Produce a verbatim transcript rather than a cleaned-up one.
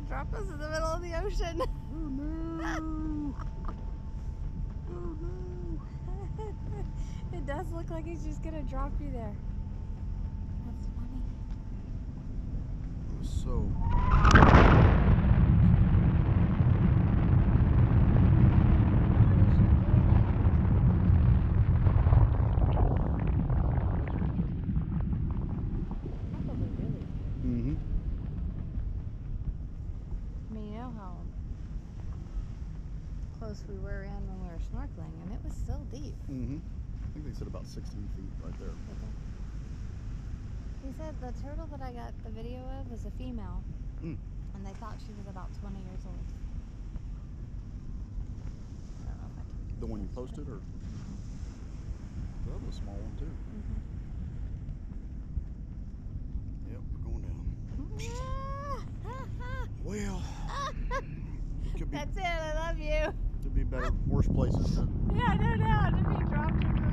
drop us in the middle of the ocean. Oh no! Oh no! It does look like he's just gonna drop you there. That's funny. It was so. Probably really. Mm-hmm. I mean, you know how close we were in when we were snorkeling, and it was still deep. Mm-hmm. I think they said about sixteen feet right there. He said the turtle that I got the video of was a female, Mm. and they thought she was about twenty years old. I don't know if I took The one you posted, or that was a small one too. Mm-hmm. Yep, we're going down. Well, it could be. That's it. I love you. Could be better, worse places to. Yeah, no doubt. If he dropped you